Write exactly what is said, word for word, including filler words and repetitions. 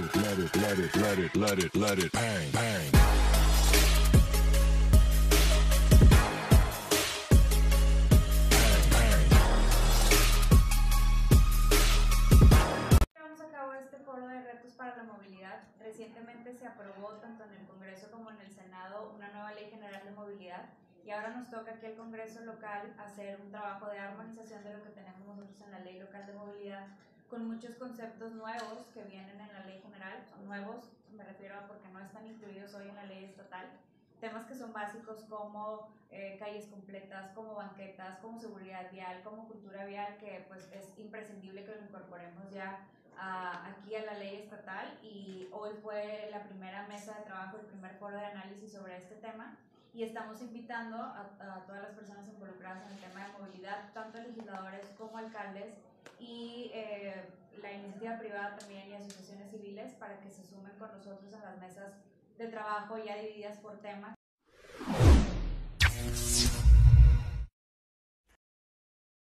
it, let it, let it, let it, let it, let it, bang, bang. Llevamos a cabo este foro de retos para la movilidad. Recientemente se aprobó tanto en el Congreso como en el Senado una nueva Ley General de Movilidad y ahora nos toca aquí al Congreso local hacer un trabajo de armonización de lo que tenemos nosotros en la Ley Local de Movilidad, con muchos conceptos nuevos que vienen en la Ley General. Son nuevos, me refiero a porque no están incluidos hoy en la Ley Estatal. Temas que son básicos como eh, calles completas, como banquetas, como seguridad vial, como cultura vial, que pues es imprescindible que lo incorporemos ya a, aquí a la ley estatal, y hoy fue la primera mesa de trabajo, el primer foro de análisis sobre este tema, y estamos invitando a, a todas las personas involucradas en el tema de movilidad, tanto legisladores como alcaldes y eh, la iniciativa privada también y asociaciones civiles, para que se sumen con nosotros a las mesas de trabajo ya divididas por temas.